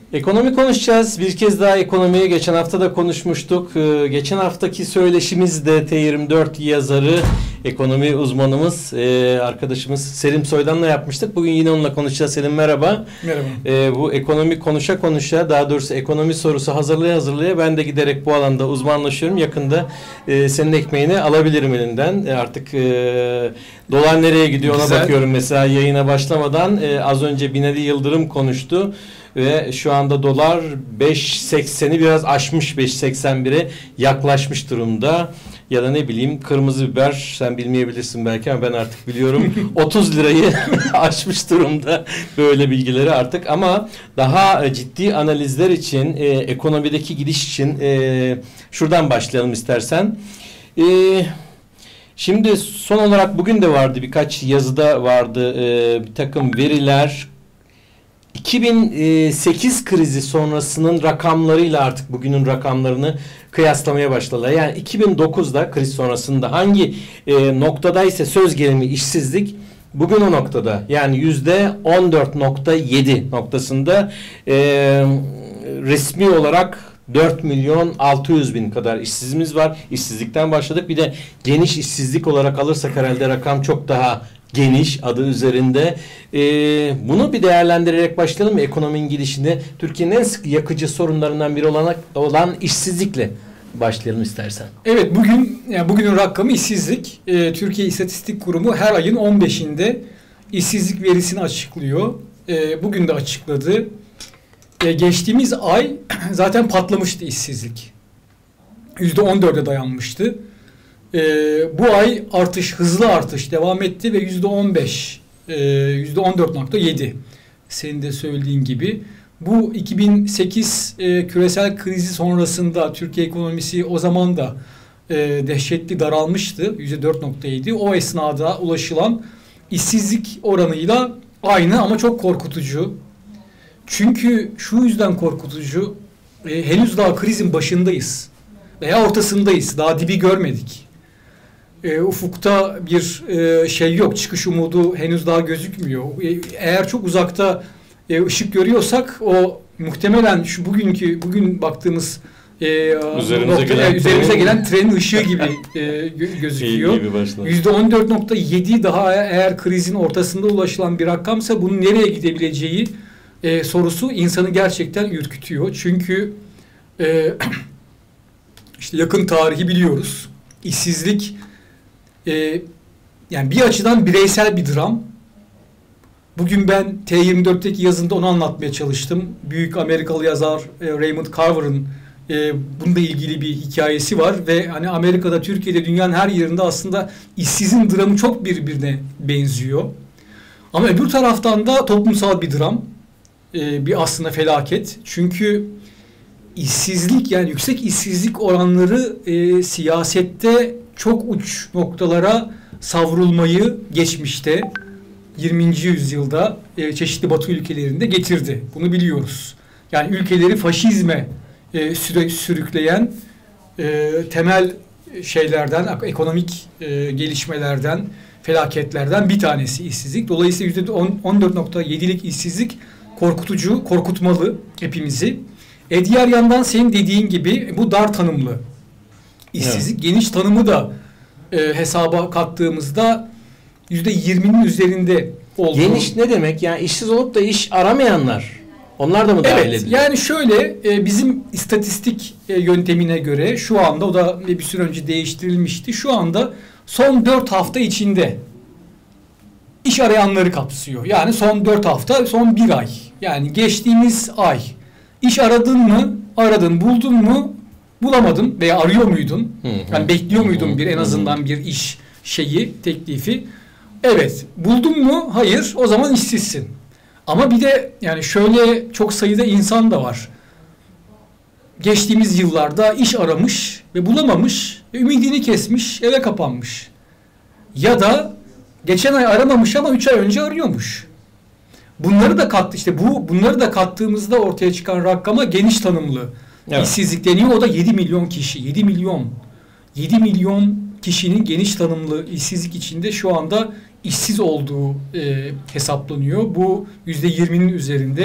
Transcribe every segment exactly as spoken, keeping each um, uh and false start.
Ekonomi konuşacağız. Bir kez daha ekonomiye geçen hafta da konuşmuştuk. Ee, geçen haftaki söyleşimiz de T yirmi dört yazarı, ekonomi uzmanımız, e, arkadaşımız Selim Soydan'la yapmıştık. Bugün yine onunla konuşacağız. Selim merhaba. Merhaba. Ee, bu ekonomi konuşa konuşa, daha doğrusu ekonomi sorusu hazırlaya hazırlaya ben de giderek bu alanda uzmanlaşıyorum. Yakında e, senin ekmeğini alabilirim elinden. E, artık e, dolar nereye gidiyor ona Güzel. bakıyorum. Mesela yayına başlamadan e, az önce Binali Yıldırım konuştu. Ve şu anda dolar beş sekseni biraz aşmış, beş seksen bire yaklaşmış durumda. Ya da ne bileyim kırmızı biber, sen bilmeyebilirsin belki ama ben artık biliyorum, otuz lirayı aşmış durumda, böyle bilgileri artık. Ama daha ciddi analizler için, e, ekonomideki gidiş için e, şuradan başlayalım istersen. E, şimdi son olarak bugün de vardı, birkaç yazıda vardı e, bir takım veriler. iki bin sekiz krizi sonrasının rakamlarıyla artık bugünün rakamlarını kıyaslamaya başladılar. Yani iki bin dokuzda kriz sonrasında hangi e, noktadaysa söz gelimi işsizlik, bugün o noktada, yani yüzde on dört nokta yedi noktasında e, resmi olarak dört milyon altı yüz bin kadar işsizimiz var. İşsizlikten başladık. Bir de geniş işsizlik olarak alırsak herhalde rakam çok daha geniş, adı üzerinde. Ee, bunu bir değerlendirerek başlayalım mı ekonominin gidişinde? Türkiye'nin en sık yakıcı sorunlarından biri olan, olan işsizlikle başlayalım istersen. Evet, bugün yani bugünün rakamı işsizlik. Ee, Türkiye İstatistik Kurumu her ayın on beşinde işsizlik verisini açıklıyor. Ee, bugün de açıkladı. Ee, geçtiğimiz ay zaten patlamıştı işsizlik. yüzde on dörde dayanmıştı. Ee, bu ay artış, hızlı artış devam etti ve yüzde on beş, yüzde on dört nokta yedi. Senin de söylediğin gibi. Bu iki bin sekiz e, küresel krizi sonrasında Türkiye ekonomisi o zaman da e, dehşetli daralmıştı. yüzde dört nokta yedi. O esnada ulaşılan işsizlik oranıyla aynı ama çok korkutucu. Çünkü şu yüzden korkutucu, e, henüz daha krizin başındayız veya ortasındayız. Daha dibi görmedik. E, ufukta bir e, şey yok, çıkış umudu henüz daha gözükmüyor. E, eğer çok uzakta e, ışık görüyorsak, o muhtemelen şu bugünkü bugün baktığımız e, üzerimize, nokta, gelen, e, üzerimize gelen trenin ışığı gibi e, gözüküyor. yüzde on dört nokta yedi daha eğer krizin ortasında ulaşılan bir rakamsa, bunun nereye gidebileceği e, sorusu insanı gerçekten ürkütüyor. Çünkü e, işte yakın tarihi biliyoruz. İşsizlik Ee, yani bir açıdan bireysel bir dram. Bugün ben T yirmi dörtteki yazımda onu anlatmaya çalıştım. Büyük Amerikalı yazar e, Raymond Carver'ın e, bununla ilgili bir hikayesi var ve hani Amerika'da, Türkiye'de, dünyanın her yerinde aslında işsizin dramı çok birbirine benziyor. Ama öbür taraftan da toplumsal bir dram. E, bir aslında felaket. Çünkü işsizlik, yani yüksek işsizlik oranları e, siyasette çok uç noktalara savrulmayı geçmişte yirminci yüzyılda e, çeşitli Batı ülkelerinde getirdi. Bunu biliyoruz. Yani ülkeleri faşizme e, süre, sürükleyen e, temel şeylerden, ekonomik e, gelişmelerden, felaketlerden bir tanesi işsizlik. Dolayısıyla yüzde on dört nokta yedilik işsizlik korkutucu, korkutmalı hepimizi. E diğer yandan senin dediğin gibi bu dar tanımlı İşsizlik, evet. Geniş tanımı da e, hesaba kattığımızda yüzde yirminin üzerinde oldu. Geniş ne demek? Yani işsiz olup da iş aramayanlar, onlar da mı dahil ediliyor? Evet, yani şöyle e, bizim istatistik e, yöntemine göre şu anda, o da bir süre önce değiştirilmişti. Şu anda son dört hafta içinde iş arayanları kapsıyor. Yani son dört hafta, son bir ay. Yani geçtiğimiz ay. İş aradın mı? Aradın. Buldun mu? Bulamadım veya arıyor muydun? Hı hı. Yani bekliyor muydun hı hı. bir en azından bir iş şeyi, teklifi? Evet. Buldun mu? Hayır. O zaman işsizsin. Ama bir de yani şöyle çok sayıda insan da var. Geçtiğimiz yıllarda iş aramış ve bulamamış ve ümidini kesmiş, eve kapanmış. Ya da geçen ay aramamış ama üç ay önce arıyormuş. Bunları da kat işte bu bunları da kattığımızda ortaya çıkan rakama geniş tanımlı evet. işsizlik deniyor. O da yedi milyon kişi. yedi milyon. yedi milyon kişinin geniş tanımlı işsizlik içinde şu anda işsiz olduğu e, hesaplanıyor. Bu yüzde yirminin üzerinde.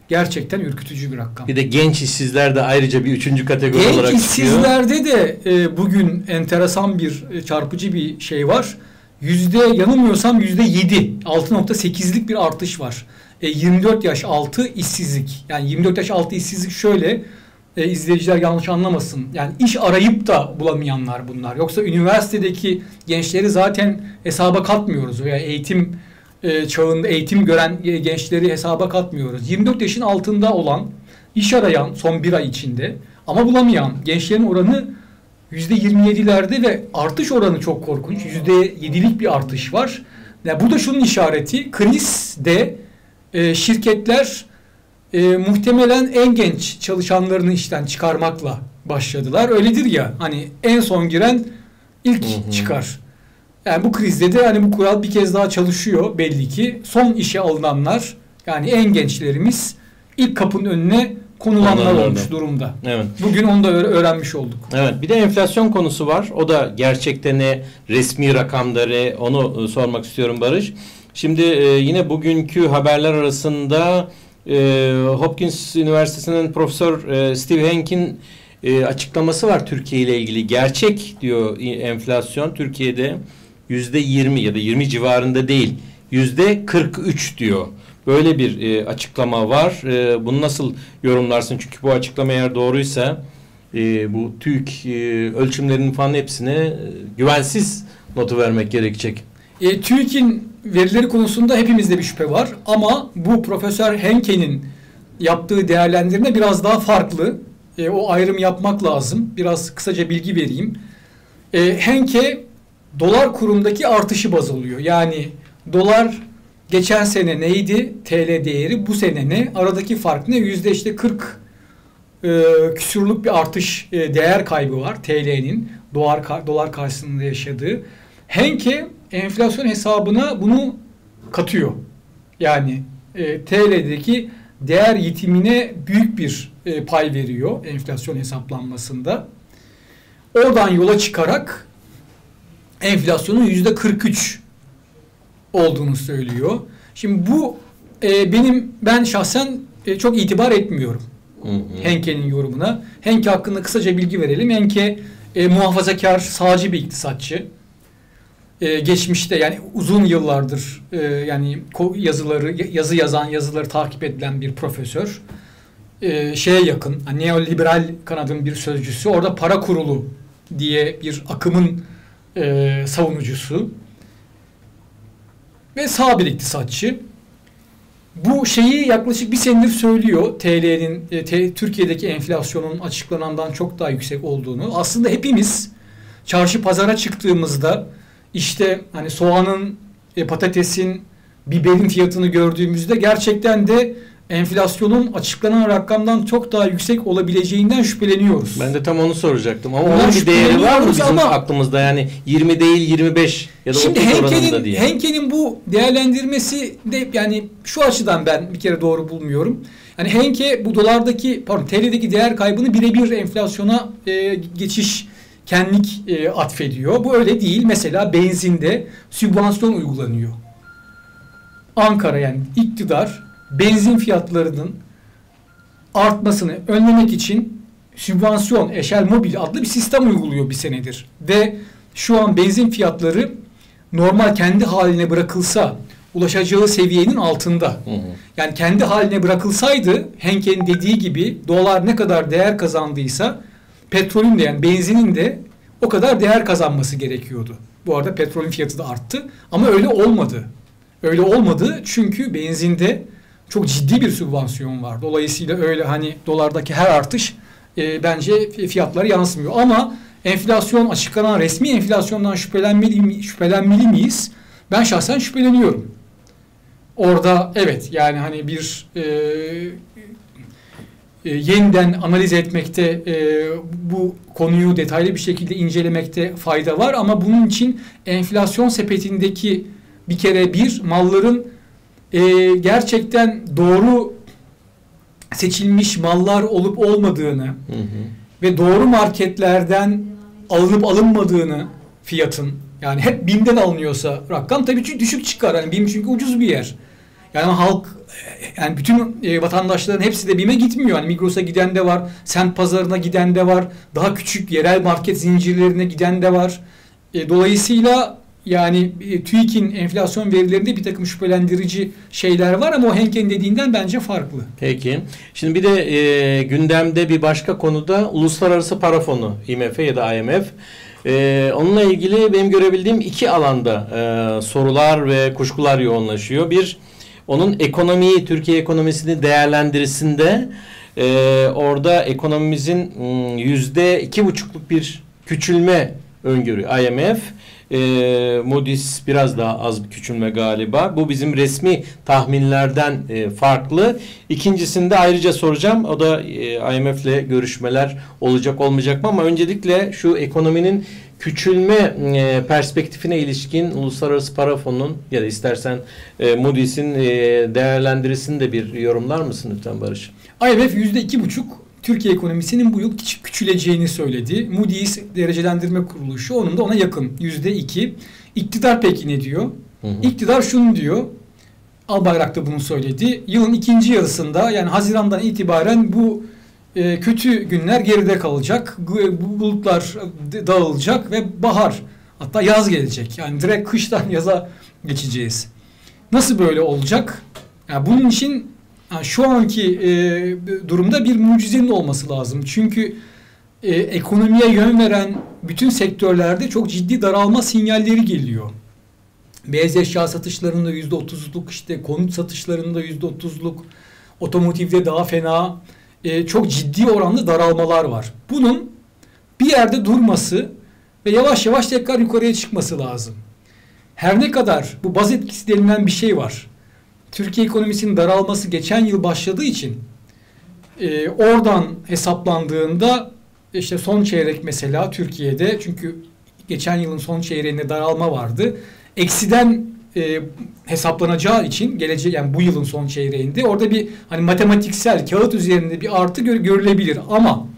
gerçekten ürkütücü bir rakam. Bir de genç işsizler de ayrıca bir üçüncü kategori genç olarak çıkıyor. Genç işsizlerde de e, bugün enteresan bir e, çarpıcı bir şey var. Yüzde yanılmıyorsam yüzde yedi, altı nokta sekizlik bir artış var. E, yirmi dört yaş altı işsizlik. Yani yirmi dört yaş altı işsizlik şöyle, e, izleyiciler yanlış anlamasın. Yani iş arayıp da bulamayanlar bunlar. Yoksa üniversitedeki gençleri zaten hesaba katmıyoruz veya eğitim e, çağında eğitim gören gençleri hesaba katmıyoruz. yirmi dört yaşın altında olan, iş arayan son bir ay içinde ama bulamayan gençlerin oranı yüzde yirmi yedilerde ve artış oranı çok korkunç. yüzde yedilik bir artış var. Yani bu da şunun işareti, krizde e, şirketler e, muhtemelen en genç çalışanlarını işten çıkarmakla başladılar. Öyledir ya, hani en son giren ilk hı hı. çıkar. Yani bu krizde de hani bu kural bir kez daha çalışıyor belli ki. Son işe alınanlar, yani en gençlerimiz ilk kapının önüne konulanlar Ondan olmuş orada. durumda. Evet. Bugün onu da öğrenmiş olduk. Evet. Bir de enflasyon konusu var. O da gerçekten ne, resmi rakamları, onu sormak istiyorum Barış. Şimdi e, yine bugünkü haberler arasında e, Hopkins Üniversitesi'nin Profesör e, Steve Hank'in e, açıklaması var Türkiye ile ilgili. Gerçek diyor enflasyon Türkiye'de yüzde yirmi ya da yirmi civarında değil, yüzde kırk üç diyor. Böyle bir e, açıklama var. E, bunu nasıl yorumlarsın? Çünkü bu açıklama eğer doğruysa e, bu TÜİK e, ölçümlerinin falan hepsine e, güvensiz notu vermek gerekecek. E, TÜİK'in verileri konusunda hepimizde bir şüphe var. Ama bu Profesör Henke'nin yaptığı değerlendirme biraz daha farklı. E, o ayrım yapmak lazım. Biraz kısaca bilgi vereyim. E, Henke dolar kurundaki artışı baz alıyor. Yani dolar geçen sene neydi? T L değeri. Bu sene ne? Aradaki fark ne? Yüzde işte kırk e, küsurluk bir artış, e, değer kaybı var T L'nin dolar, dolar karşısında yaşadığı. Henke enflasyon hesabına bunu katıyor. Yani e, T L'deki değer yitimine büyük bir e, pay veriyor enflasyon hesaplanmasında. Oradan yola çıkarak enflasyonun yüzde kırk üç olduğunu söylüyor. Şimdi bu e, benim ben şahsen e, çok itibar etmiyorum. Hı hı. Henke'nin yorumuna. Henke hakkında kısaca bilgi verelim. Henke e, muhafazakar, sağcı bir iktisatçı. E, geçmişte yani uzun yıllardır e, yani yazıları yazı yazan, yazıları takip edilen bir profesör. E, şeye yakın, yani neoliberal kanadın bir sözcüsü. Orada para kurulu diye bir akımın e, savunucusu. Ve sağ bir iktisatçı. Bu şeyi yaklaşık bir senedir söylüyor. T L'nin, e, te, Türkiye'deki enflasyonun açıklanandan çok daha yüksek olduğunu. Aslında hepimiz çarşı pazara çıktığımızda işte hani soğanın, e, patatesin, biberin fiyatını gördüğümüzde gerçekten de enflasyonun açıklanan rakamdan çok daha yüksek olabileceğinden şüpheleniyoruz. Ben de tam onu soracaktım. Ama onun bir değeri var mı bizim aklımızda? Yani yirmi değil yirmi beş ya da otuz oranında diye. Henke'nin bu değerlendirmesi de yani şu açıdan ben bir kere doğru bulmuyorum. Yani Henke bu dolardaki, pardon T L'deki değer kaybını birebir enflasyona e, geçiş kendik e, atfediyor. Bu öyle değil. Mesela benzinde sübvansiyon uygulanıyor. Ankara yani iktidar benzin fiyatlarının artmasını önlemek için sübvansiyon, eşel mobil adlı bir sistem uyguluyor bir senedir. Ve şu an benzin fiyatları normal kendi haline bırakılsa ulaşacağı seviyenin altında. Hı hı. Yani kendi haline bırakılsaydı Henke'nin dediği gibi dolar ne kadar değer kazandıysa petrolün de yani benzinin de o kadar değer kazanması gerekiyordu. Bu arada petrolün fiyatı da arttı ama öyle olmadı. Öyle olmadı çünkü benzinde çok ciddi bir sübvansiyon var. Dolayısıyla öyle hani dolardaki her artış e, bence fiyatlara yansımıyor. Ama enflasyon açıklanan resmi enflasyondan şüphelenmeli, şüphelenmeli miyiz? Ben şahsen şüpheleniyorum. Orada evet yani hani bir e, e, yeniden analiz etmekte e, bu konuyu detaylı bir şekilde incelemekte fayda var. Ama bunun için enflasyon sepetindeki bir kere bir malların e, gerçekten doğru seçilmiş mallar olup olmadığını hı hı. ve doğru marketlerden alınıp alınmadığını fiyatın yani hep BİM'den alınıyorsa rakam tabii ki düşük çıkar. Yani BİM çünkü ucuz bir yer. Yani halk, yani bütün e, vatandaşların hepsi de BİM'e gitmiyor. Yani Migros'a giden de var, semt pazarına giden de var, daha küçük yerel market zincirlerine giden de var. E, dolayısıyla yani e, TÜİK'in enflasyon verilerinde bir takım şüphelendirici şeyler var ama o Henke'nin dediğinden bence farklı. Peki. Şimdi bir de e, gündemde bir başka konuda Uluslararası Para Fonu, I M F ya da I M F. E, onunla ilgili benim görebildiğim iki alanda e, sorular ve kuşkular yoğunlaşıyor. Bir, onun ekonomiyi, Türkiye ekonomisini değerlendirisinde e, orada ekonomimizin yüzde iki buçukluk bir küçülme öngörüyor I M F. E, Moody's biraz daha az bir küçülme galiba. Bu bizim resmi tahminlerden e, farklı. İkincisinde ayrıca soracağım. O da e, I M F ile görüşmeler olacak olmayacak mı? Ama öncelikle şu ekonominin küçülme e, perspektifine ilişkin Uluslararası Para Fonu'nun ya da istersen e, Moody's'in e, değerlendirisini de bir yorumlar mısın lütfen Barış? I M F yüzde iki buçuk Türkiye ekonomisinin bu yıl küçüleceğini söyledi. Moody's derecelendirme kuruluşu onun da ona yakın yüzde iki. İktidar peki ne diyor? Hı hı. İktidar şunu diyor. Albayrak da bunu söyledi. Yılın ikinci yarısında yani Haziran'dan itibaren bu e, kötü günler geride kalacak. Bu bulutlar dağılacak ve bahar hatta yaz gelecek. Yani direkt kıştan yaza geçeceğiz. Nasıl böyle olacak? Yani bunun için yani şu anki e, durumda bir mucizenin olması lazım. Çünkü e, ekonomiye yön veren bütün sektörlerde çok ciddi daralma sinyalleri geliyor. Beyaz eşya satışlarında yüzde otuzluk, işte konut satışlarında yüzde otuzluk, otomotivde daha fena, e, çok ciddi oranda daralmalar var. Bunun bir yerde durması ve yavaş yavaş tekrar yukarıya çıkması lazım. Her ne kadar bu baz etkisi denilen bir şey var. Türkiye ekonomisinin daralması geçen yıl başladığı için e, oradan hesaplandığında işte son çeyrek mesela Türkiye'de, çünkü geçen yılın son çeyreğinde daralma vardı. Eksiden e, hesaplanacağı için gelecek yani bu yılın son çeyreğinde orada bir hani matematiksel kağıt üzerinde bir artı gör, görülebilir ama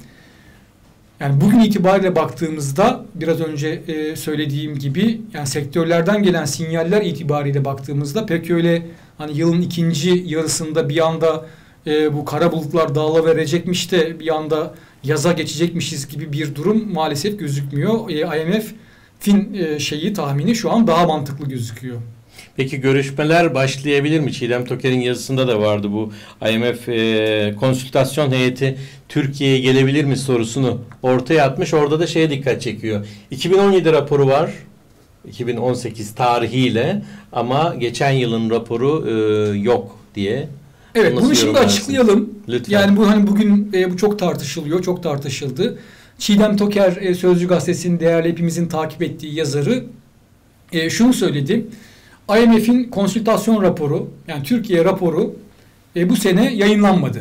yani bugün itibariyle baktığımızda biraz önce e, söylediğim gibi yani sektörlerden gelen sinyaller itibariyle baktığımızda pek öyle hani yılın ikinci yarısında bir anda e, bu kara bulutlar dağılıverecekmiş de bir anda yaza geçecekmişiz gibi bir durum maalesef gözükmüyor. E, I M F'in e, şeyi tahmini şu an daha mantıklı gözüküyor. Peki görüşmeler başlayabilir mi? Çiğdem Toker'in yazısında da vardı bu I M F e, konsültasyon heyeti Türkiye'ye gelebilir mi sorusunu ortaya atmış. Orada da şeye dikkat çekiyor. iki bin on yedi raporu var. iki bin on sekiz tarihiyle ama geçen yılın raporu e, yok diye. Evet, bunu şimdi açıklayalım. Lütfen. Yani bu hani bugün e, bu çok tartışılıyor, çok tartışıldı. Çiğdem Toker e, Sözcü Gazetesi'nin değerli hepimizin takip ettiği yazarı e, şunu söyledi. I M F'in konsültasyon raporu, yani Türkiye raporu e, bu sene yayınlanmadı.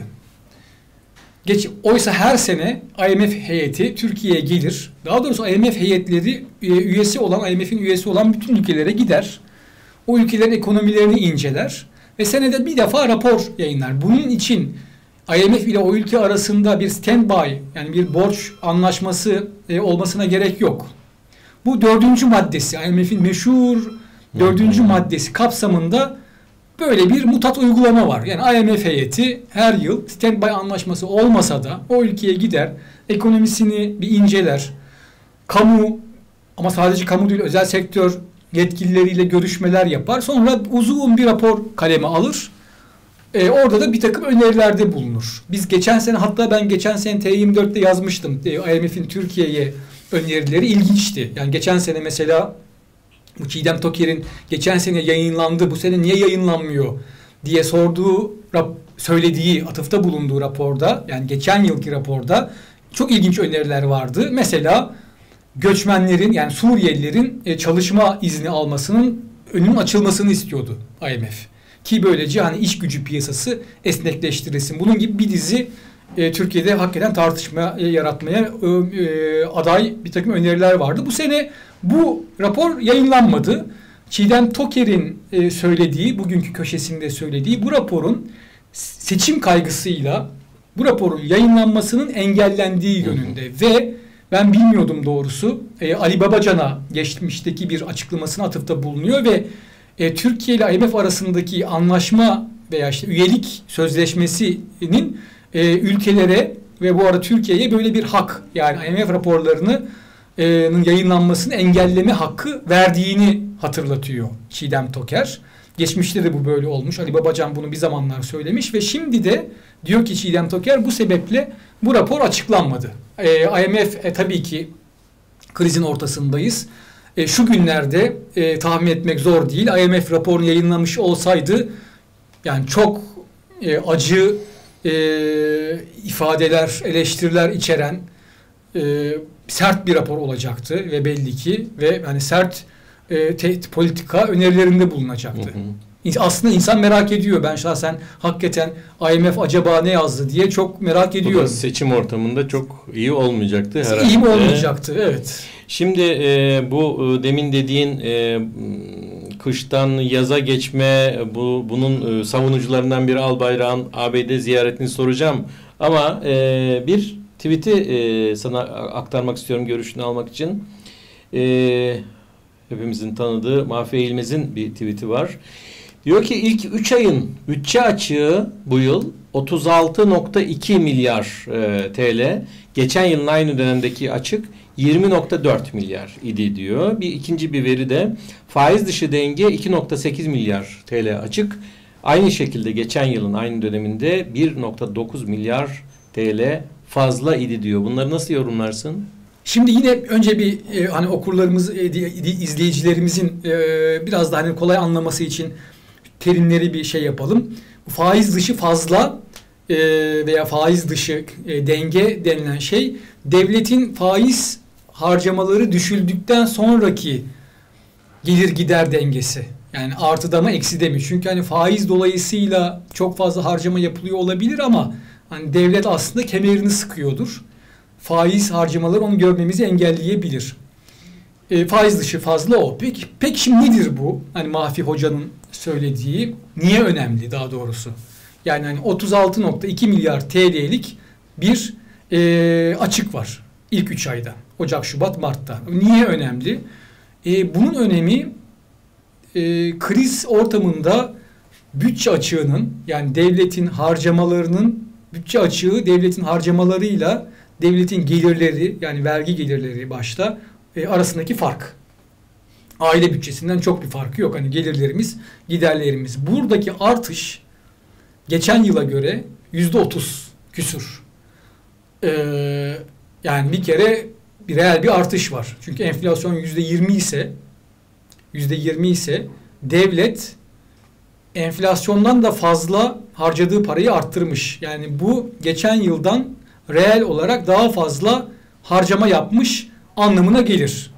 Geç, oysa her sene I M F heyeti Türkiye'ye gelir. Daha doğrusu I M F heyetleri e, üyesi olan, I M F'in üyesi olan bütün ülkelere gider. O ülkelerin ekonomilerini inceler ve senede bir defa rapor yayınlar. Bunun için I M F ile o ülke arasında bir standby, yani bir borç anlaşması e, olmasına gerek yok. Bu dördüncü maddesi, I M F'in meşhur dördüncü hmm. maddesi kapsamında böyle bir mutat uygulama var. Yani I M F heyeti her yıl standby anlaşması olmasa da o ülkeye gider, ekonomisini bir inceler. Kamu, ama sadece kamu değil, özel sektör yetkilileriyle görüşmeler yapar. Sonra uzun bir rapor kaleme alır. Ee, orada da bir takım önerilerde bulunur. Biz geçen sene, hatta ben geçen sene T yirmi dört'te yazmıştım. I M F'in Türkiye'ye önerileri ilginçti. Yani geçen sene mesela bu Çiğdem Toker'in geçen sene yayınlandı, bu sene niye yayınlanmıyor diye sorduğu, söylediği, atıfta bulunduğu raporda, yani geçen yılki raporda çok ilginç öneriler vardı. Mesela göçmenlerin, yani Suriyelilerin çalışma izni almasının önünün açılmasını istiyordu I M F. Ki böylece hani iş gücü piyasası esnekleştirilsin. Bunun gibi bir dizi e, Türkiye'de hakikaten tartışma e, yaratmaya e, aday bir takım öneriler vardı. Bu sene bu rapor yayınlanmadı. Çiğdem Toker'in e, söylediği, bugünkü köşesinde söylediği bu raporun seçim kaygısıyla bu raporun yayınlanmasının engellendiği yönünde. Hı hı. Ve ben bilmiyordum doğrusu. E, Ali Babacan'a geçmişteki bir açıklamasına atıfta bulunuyor ve e, Türkiye ile I M F arasındaki anlaşma veya işte üyelik sözleşmesinin e, ülkelere ve bu arada Türkiye'ye böyle bir hak, yani I M F raporlarının e, yayınlanmasını engelleme hakkı verdiğini hatırlatıyor Çiğdem Toker. Geçmişte de bu böyle olmuş. Ali Babacan bunu bir zamanlar söylemiş ve şimdi de diyor ki Çiğdem Toker, bu sebeple bu rapor açıklanmadı. E, I M F e, tabii ki krizin ortasındayız. E, şu günlerde e, tahmin etmek zor değil. I M F raporunu yayınlamış olsaydı yani çok e, acı e, ifadeler, eleştiriler içeren e, sert bir rapor olacaktı ve belli ki ve hani sert e, te, politika önerilerinde bulunacaktı. Hı hı. Aslında insan merak ediyor. Ben şahsen hakikaten I M F acaba ne yazdı diye çok merak ediyorum. Bu seçim ortamında çok iyi olmayacaktı herhalde. İyi mi olmayacaktı? Evet. Şimdi e, bu e, demin dediğin e, kıştan yaza geçme, bu bunun e, savunucularından biri Albayrak'ın A B D ziyaretini soracağım. Ama e, bir tweet'i e, sana aktarmak istiyorum görüşünü almak için. E, hepimizin tanıdığı Mahfi Eğilmez'in bir tweet'i var. Diyor ki ilk üç ayın bütçe açığı bu yıl otuz altı nokta iki milyar e, T L. Geçen yılın aynı dönemdeki açık yirmi nokta dört milyar idi diyor. Bir ikinci bir veri de faiz dışı denge iki nokta sekiz milyar T L açık. Aynı şekilde geçen yılın aynı döneminde bir nokta dokuz milyar T L fazla idi diyor. Bunları nasıl yorumlarsın? Şimdi yine önce bir e, hani okurlarımız, e, izleyicilerimizin e, biraz da hani kolay anlaması için terimleri bir şey yapalım. Faiz dışı fazla e, veya faiz dışı e, denge denilen şey devletin faiz harcamaları düşüldükten sonraki gelir gider dengesi. Yani artıda mı ekside mi? Çünkü hani faiz dolayısıyla çok fazla harcama yapılıyor olabilir ama hani devlet aslında kemerini sıkıyordur. Faiz harcamaları onu görmemizi engelleyebilir. E, faiz dışı fazla o. Peki, peki şimdi nedir bu? Hani Mahfi Hoca'nın söylediği niye önemli daha doğrusu? Yani hani otuz altı nokta iki milyar T L'lik bir e, açık var ilk üç ayda. Ocak, Şubat, Mart'ta. Niye önemli? E, bunun önemi e, kriz ortamında bütçe açığının, yani devletin harcamalarının, bütçe açığı devletin harcamalarıyla devletin gelirleri, yani vergi gelirleri başta e, arasındaki fark. Aile bütçesinden çok bir farkı yok. Hani gelirlerimiz, giderlerimiz. Buradaki artış geçen yıla göre yüzde otuz küsur. Ee, yani bir kere bir reel bir artış var. Çünkü enflasyon yüzde yirmi ise yüzde yirmi ise devlet enflasyondan da fazla harcadığı parayı arttırmış. Yani bu geçen yıldan reel olarak daha fazla harcama yapmış anlamına gelir.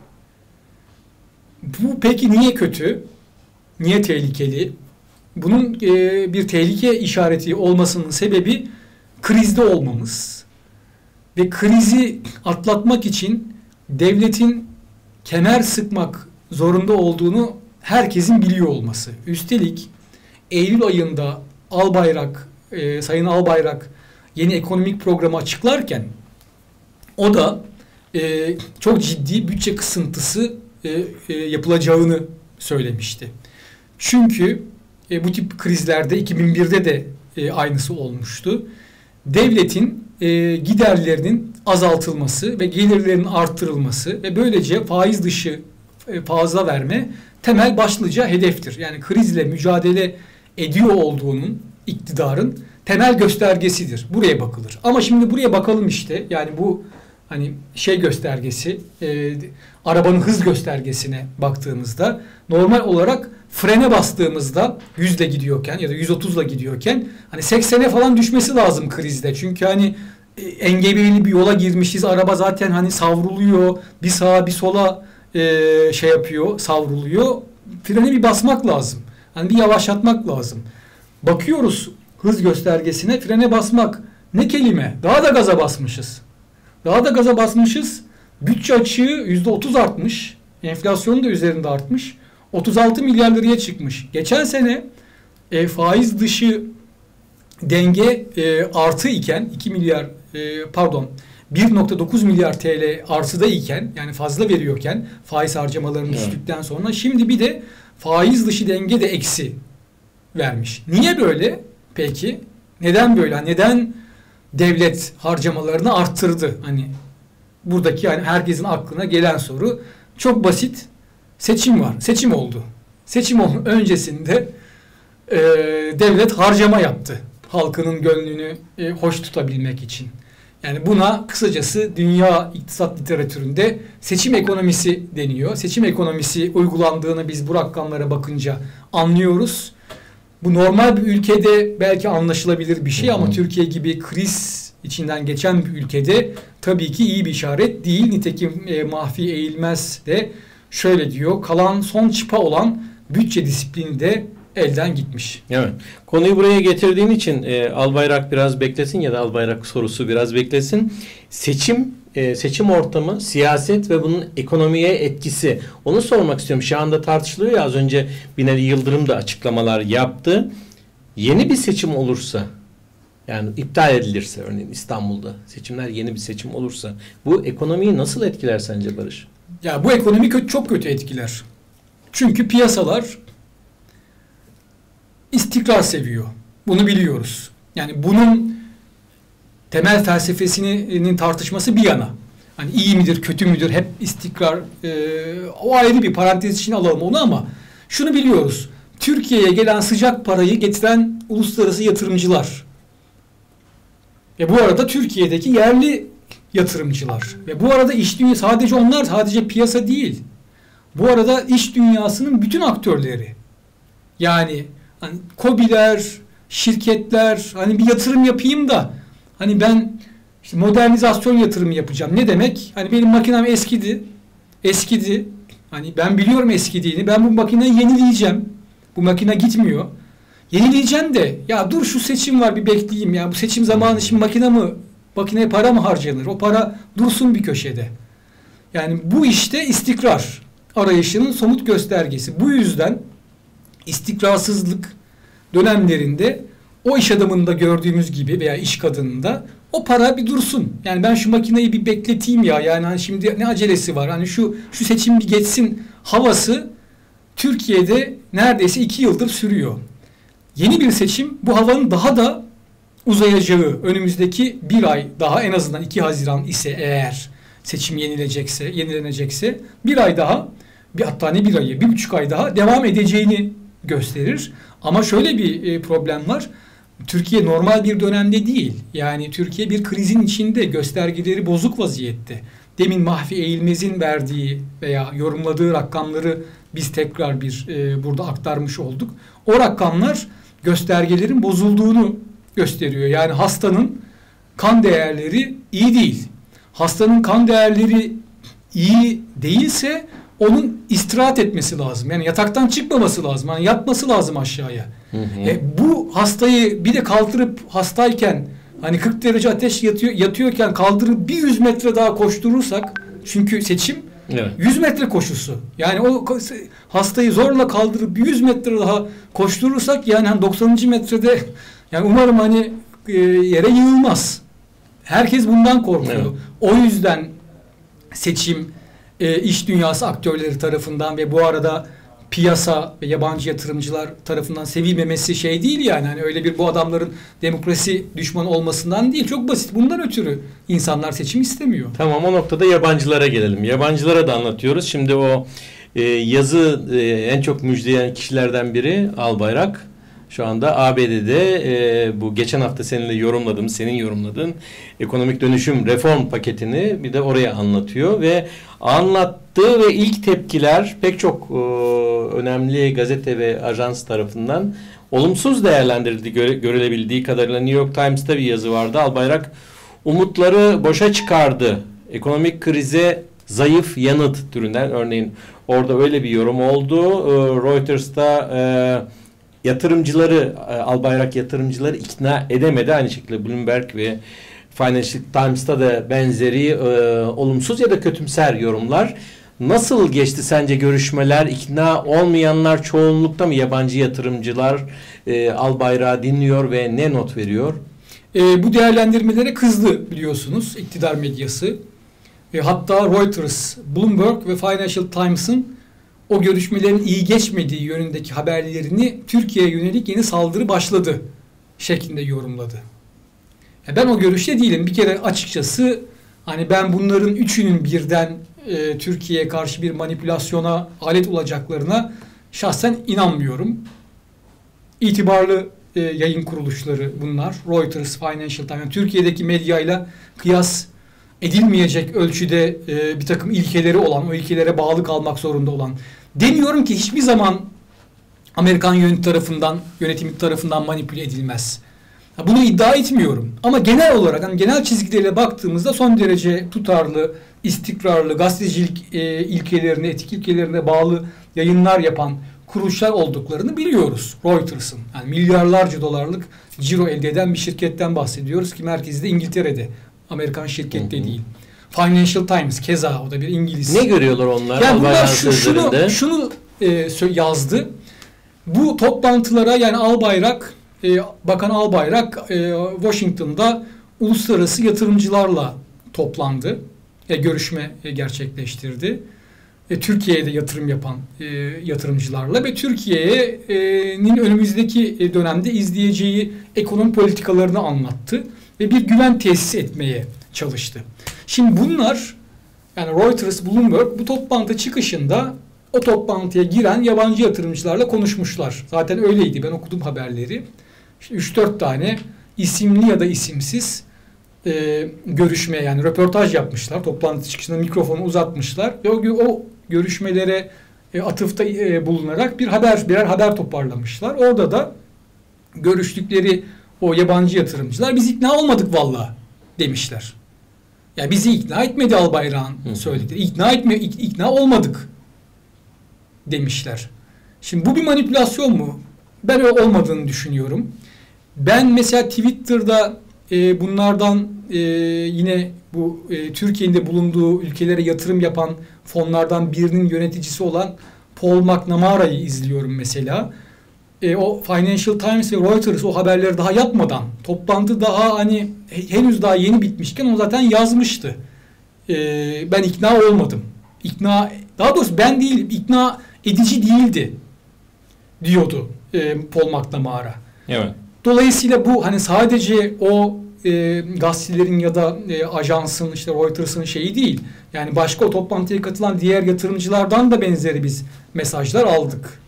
Bu peki niye kötü? Niye tehlikeli? Bunun e, bir tehlike işareti olmasının sebebi krizde olmamız. Ve krizi atlatmak için devletin kemer sıkmak zorunda olduğunu herkesin biliyor olması. Üstelik Eylül ayında Albayrak, e, Sayın Albayrak yeni ekonomik programı açıklarken o da e, çok ciddi bütçe kısıntısı e, e, yapılacağını söylemişti. Çünkü e, bu tip krizlerde iki bin birde de e, aynısı olmuştu. Devletin e, giderlerinin azaltılması ve gelirlerinin arttırılması ve böylece faiz dışı e, fazla verme temel başlıca hedeftir. Yani krizle mücadele ediyor olduğunun, iktidarın temel göstergesidir. Buraya bakılır. Ama şimdi buraya bakalım işte. Yani bu hani şey göstergesi, e, arabanın hız göstergesine baktığımızda normal olarak frene bastığımızda yüzle gidiyorken ya da yüz otuzla gidiyorken hani seksene falan düşmesi lazım krizde. Çünkü hani e, engebeli bir yola girmişiz. Araba zaten hani savruluyor. Bir sağa bir sola e, şey yapıyor, savruluyor. Frene bir basmak lazım. Hani bir yavaşlatmak lazım. Bakıyoruz hız göstergesine, frene basmak ne kelime? Daha da gaza basmışız. Daha da gaza basmışız. Bütçe açığı yüzde otuz artmış. Enflasyonun da üzerinde artmış. otuz altı milyar liraya çıkmış. Geçen sene e, faiz dışı denge e, artı iken iki milyar e, pardon bir nokta dokuz milyar T L artıda iken yani fazla veriyorken faiz harcamalarının evet. düştükten sonra şimdi bir de faiz dışı denge de eksi vermiş. Niye böyle peki? Neden böyle? Neden devlet harcamalarını arttırdı? Hani buradaki yani herkesin aklına gelen soru çok basit. Seçim var. Seçim oldu. Seçim öncesinde e, devlet harcama yaptı. Halkının gönlünü e, hoş tutabilmek için. Yani buna kısacası dünya iktisat literatüründe seçim ekonomisi deniyor. Seçim ekonomisi uygulandığını biz bu rakamlara bakınca anlıyoruz. Bu normal bir ülkede belki anlaşılabilir bir şey, ama Türkiye gibi kriz içinden geçen bir ülkede tabii ki iyi bir işaret değil. Nitekim e, Mahfi Eğilmez de şöyle diyor: kalan son çıpa olan bütçe disiplini de elden gitmiş. Evet. Konuyu buraya getirdiğin için e, Albayrak biraz beklesin ya da Albayrak sorusu biraz beklesin. Seçim e, seçim ortamı, siyaset ve bunun ekonomiye etkisi. Onu sormak istiyorum. Şu anda tartışılıyor ya, az önce Binali Yıldırım da açıklamalar yaptı. Yeni bir seçim olursa, yani iptal edilirse, örneğin İstanbul'da seçimler, yeni bir seçim olursa bu ekonomiyi nasıl etkiler sence Barış? Ya bu ekonomi kötü, çok kötü etkiler. Çünkü piyasalar istikrar seviyor. Bunu biliyoruz. Yani bunun temel felsefesinin tartışması bir yana. Hani iyi midir, kötü müdür, hep istikrar, e, o ayrı bir parantez için alalım onu, ama şunu biliyoruz. Türkiye'ye gelen sıcak parayı getiren uluslararası yatırımcılar. Ve bu arada Türkiye'deki yerli yatırımcılar. Ve bu arada iş dünyası, sadece onlar, sadece piyasa değil. Bu arada iş dünyasının bütün aktörleri. Yani hani KOBİ'ler, şirketler, hani bir yatırım yapayım da hani ben işte modernizasyon yatırımı yapacağım. Ne demek? Hani benim makinem eskidi. Eskidi. Hani ben biliyorum eskidiğini. Ben bu makineyi yenileyeceğim. Bu makine gitmiyor. Yenileyeceğim de ya dur şu seçim var bir bekleyeyim ya. Bu seçim zamanı şimdi makine mi, makineye para mı harcanır? O para dursun bir köşede. Yani bu işte istikrar arayışının somut göstergesi. Bu yüzden istikrarsızlık dönemlerinde o iş adamında gördüğümüz gibi veya iş kadınında o para bir dursun. Yani ben şu makineyi bir bekleteyim ya. Yani hani şimdi ne acelesi var? Hani şu şu seçim bir geçsin havası Türkiye'de neredeyse iki yıldır sürüyor. Yeni bir seçim bu havanın daha da uzayacağı, önümüzdeki bir ay daha, en azından iki Haziran ise eğer seçim yenilecekse, yenilenecekse bir ay daha, bir hatta ne bir ayı, bir buçuk ay daha devam edeceğini gösterir. Ama şöyle bir e, problem var. Türkiye normal bir dönemde değil. Yani Türkiye bir krizin içinde, göstergeleri bozuk vaziyette. Demin Mahfi Eğilmez'in verdiği veya yorumladığı rakamları biz tekrar bir e, burada aktarmış olduk. O rakamlar göstergelerin bozulduğunu gösteriyor. Yani hastanın kan değerleri iyi değil. Hastanın kan değerleri iyi değilse onun istirahat etmesi lazım. Yani yataktan çıkmaması lazım. Yani yatması lazım aşağıya. Hı hı. E, bu hastayı bir de kaldırıp hastayken hani kırk derece ateş yatıyor, yatıyorken kaldırıp bir yüz metre daha koşturursak, çünkü seçim evet. yüz metre koşusu. Yani o hastayı zorla kaldırıp yüz metre daha koşturursak, yani hani doksanıncı metrede yani umarım hani e, yere yığılmaz. Herkes bundan korkuyor. Evet. O yüzden seçim e, iş dünyası aktörleri tarafından ve bu arada piyasa ve yabancı yatırımcılar tarafından sevilmemesi şey değil yani. Hani öyle bir bu adamların demokrasi düşmanı olmasından değil. Çok basit. Bundan ötürü insanlar seçim istemiyor. Tamam, o noktada yabancılara gelelim. Yabancılara da anlatıyoruz. Şimdi o e, yazı e, en çok müjdeleyen kişilerden biri Albayrak. Şu anda A B D'de e, bu geçen hafta seninle yorumladığım, senin yorumladığın ekonomik dönüşüm reform paketini bir de oraya anlatıyor ve anlattığı ve ilk tepkiler pek çok e, önemli gazete ve ajans tarafından olumsuz değerlendirildi. Göre, görülebildiği kadarıyla New York Times'ta bir yazı vardı. Albayrak umutları boşa çıkardı. Ekonomik krize zayıf yanıt türünden, örneğin orada öyle bir yorum oldu. E, Reuters'ta e, yatırımcıları, Albayrak yatırımcıları ikna edemedi. Aynı şekilde Bloomberg ve Financial Times'ta da benzeri e, olumsuz ya da kötümser yorumlar. Nasıl geçti sence görüşmeler? İkna olmayanlar çoğunlukta mı yabancı yatırımcılar e, Albayrak'ı dinliyor ve ne not veriyor? E, bu değerlendirmelere kızdı biliyorsunuz iktidar medyası. E, hatta Reuters, Bloomberg ve Financial Times'ın o görüşmelerin iyi geçmediği yönündeki haberlerini Türkiye'ye yönelik yeni saldırı başladı şeklinde yorumladı. Yani ben o görüşte değilim. Bir kere açıkçası hani ben bunların üçünün birden e, Türkiye'ye karşı bir manipülasyona alet olacaklarına şahsen inanmıyorum. İtibarlı e, yayın kuruluşları bunlar. Reuters, Financial Times. Yani Türkiye'deki medyayla kıyas edilmeyecek ölçüde e, bir takım ilkeleri olan, o ilkelere bağlı kalmak zorunda olan. Demiyorum ki hiçbir zaman Amerikan yönetim tarafından, yönetimi tarafından manipüle edilmez. Bunu iddia etmiyorum. Ama genel olarak, hani genel çizgileriyle baktığımızda son derece tutarlı, istikrarlı, gazetecilik e, ilkelerine, etik ilkelerine bağlı yayınlar yapan kuruluşlar olduklarını biliyoruz. Reuters'ın. Yani milyarlarca dolarlık ciro elde eden bir şirketten bahsediyoruz ki merkezi de İngiltere'de. Amerikan şirket de değil. Financial Times keza, o da bir İngiliz. Ne görüyorlar onlar? Yani bunlar şu, şunu, şunu e, yazdı. Bu toplantılara yani Albayrak, e, Bakan Albayrak e, Washington'da uluslararası yatırımcılarla toplandı. E, görüşme e, gerçekleştirdi. E, Türkiye'de yatırım yapan e, yatırımcılarla ve Türkiye'nin önümüzdeki dönemde izleyeceği ekonomi politikalarını anlattı ve bir güven tesis etmeye çalıştı. Şimdi bunlar, yani Reuters, Bloomberg bu toplantı çıkışında o toplantıya giren yabancı yatırımcılarla konuşmuşlar. Zaten öyleydi, ben okudum haberleri. İşte üç dört tane isimli ya da isimsiz e, görüşme, yani röportaj yapmışlar. Toplantı çıkışında mikrofonu uzatmışlar ve o, o görüşmelere e, atıfta e, bulunarak bir haber, birer haber toparlamışlar. Orada da görüştükleri o yabancı yatırımcılar biz ikna olmadık vallahi demişler. Yani bizi ikna etmedi Albayrak'ın söyledikleri. İkna etme, ikna olmadık demişler. Şimdi bu bir manipülasyon mu? Ben öyle olmadığını düşünüyorum. Ben mesela Twitter'da e, bunlardan e, yine bu e, Türkiye'nin de bulunduğu ülkelere yatırım yapan fonlardan birinin yöneticisi olan Paul McNamara'yı izliyorum mesela. E, o Financial Times ve Reuters o haberleri daha yapmadan, toplantı daha hani henüz daha yeni bitmişken o zaten yazmıştı. E, ben ikna olmadım. İkna, daha doğrusu ben değilim, ikna edici değildi diyordu e, Paul McNamara. Evet. Dolayısıyla bu hani sadece o e, gazetelerin ya da e, ajansın, işte Reuters'ın şeyi değil. Yani başka o toplantıya katılan diğer yatırımcılardan da benzeri biz mesajlar aldık.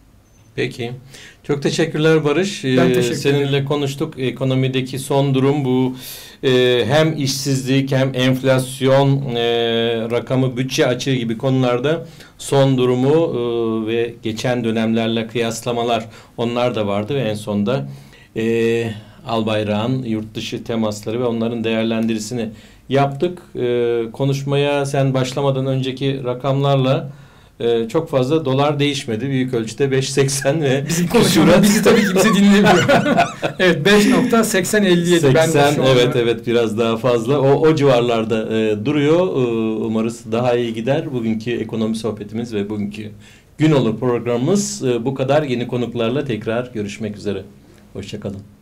Peki. Çok teşekkürler Barış. Ben teşekkür ederim. Seninle konuştuk. Ekonomideki son durum bu. Ee, hem işsizlik hem enflasyon e, rakamı, bütçe açığı gibi konularda son durumu e, ve geçen dönemlerle kıyaslamalar, onlar da vardı ve en sonda e, Albayrak'ın yurt dışı temasları ve onların değerlendirisini yaptık. E, konuşmaya sen başlamadan önceki rakamlarla Ee, çok fazla dolar değişmedi. Büyük ölçüde beş seksen ve bizim konuşuyoruz. Bizi tabii kimse dinlemiyor. Evet, beş nokta seksen elli yedi. seksen, evet evet biraz daha fazla. O o civarlarda e, duruyor. E, umarız daha iyi gider. Bugünkü ekonomi sohbetimiz ve bugünkü Gün Olur programımız e, bu kadar. Yeni konuklarla tekrar görüşmek üzere. Hoşça kalın.